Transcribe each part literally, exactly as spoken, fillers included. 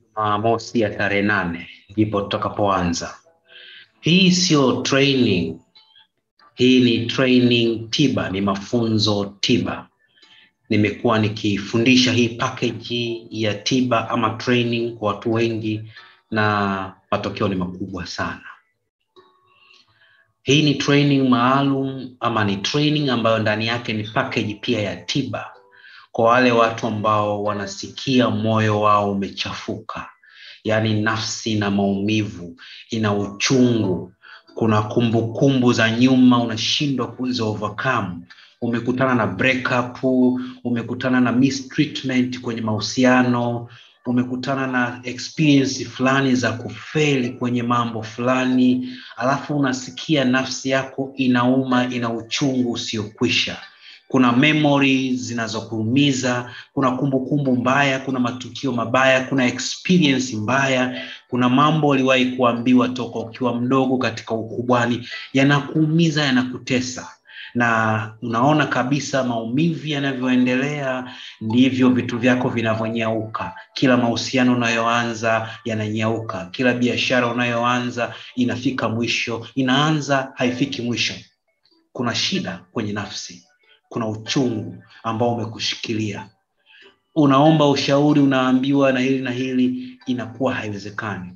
uh, mosi ya tarehe nane ndipo tutakapoanza. Hii sio training, hii ni training Tiba, ni mafunzo Tiba. Nimekuwa nikifundisha hii package ya Tiba ama training kwa watu wengi na matokeo ni makubwa sana. Hii ni training maalum ama ni training ambayo ndani yake ni package pia ya Tiba. Kwa wale watu ambao wanasikia moyo wao umechafuka, yani nafsi na maumivu, ina uchungu, kuna kumbukumbu kumbu za nyuma unashindwa kuzi overcome, umekutana na breakup, umekutana na mistreatment kwenye mahusiano, umekutana na experience fulani za kufeli kwenye mambo fulani, alafu unasikia nafsi yako inauma, ina uchungu usiokwisha. Kuna memories zinazokuumiza, kuna kumbukumbu kumbu mbaya, kuna matukio mabaya, kuna experience mbaya, kuna mambo uliwahi kuambiwa toka ukiwa mdogo katika ukubwani, yanakuumiza, yanakutesa. Na unaona kabisa maumivu yanavyoendelea ndivyo vitu vyako vinavyonyauka. Kila mahusiano unayoanza yananyauka, kila biashara unayoanza inafika mwisho, inaanza haifiki mwisho. Kuna shida kwenye nafsi, kuna uchungu ambao umekushikilia. Unaomba ushauri, unaambiwa na hili na hili, inakuwa haiwezekani.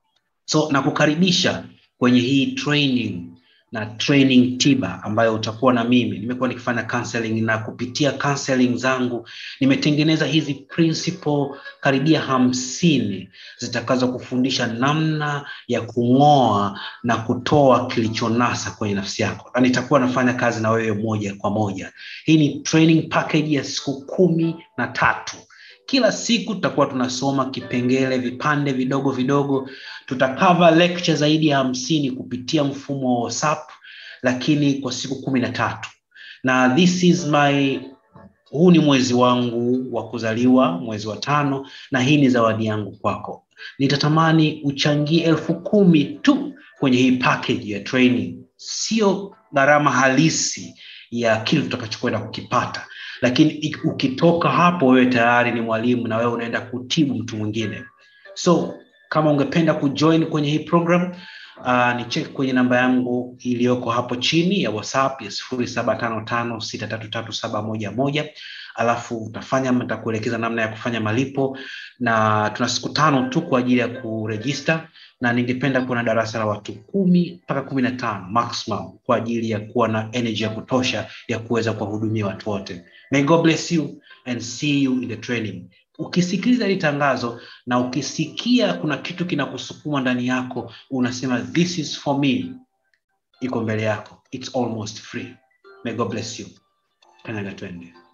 So nakukaribisha kwenye hii training na training Tiba ambayo utakuwa na mimi. Nimekuwa nikifanya counseling na kupitia counseling zangu nimetengeneza hizi principle karibia hamsini zitakazo kufundisha namna ya kung'oa na kutoa kilichonasa kwenye nafsi yako. Na nitakuwa nafanya kazi na wewe moja kwa moja. Hii ni training package ya siku kumi na tatu. Kila siku tutakuwa tunasoma kipengele, vipande vidogo vidogo. Tutakava lecture zaidi ya hamsini kupitia mfumo wa WhatsApp, lakini kwa siku kumi na tatu. Na this is my, huu ni mwezi wangu wa kuzaliwa, mwezi wa tano, na hii ni zawadi yangu kwako. Nitatamani uchangie elfu kumi tu kwenye hii package ya training. Sio gharama halisi ya kile tutakachokwenda kukipata, lakini ukitoka hapo wewe tayari ni mwalimu na wewe unaenda kutibu mtu mwingine. So kama ungependa kujoin kwenye hii program, uh, ni check kwenye namba yangu iliyoko hapo chini ya WhatsApp ya sifuri saba tano tano sita tatu tatu saba moja moja. Alafu utafanya, nitakuelekeza namna ya kufanya malipo, na tuna siku tano tu kwa ajili ya kuregister, na ningependa kuwa na darasa la watu kumi mpaka kumi na tano maximum kwa ajili ya kuwa na energy ya kutosha ya kuweza kuwahudumia watu wote. May God bless you and see you in the training. Ukisikiliza hili tangazo na ukisikia kuna kitu kinakusukuma ndani yako, unasema this is for me, iko mbele yako. It's almost free. May God bless you. Kanyaga twende.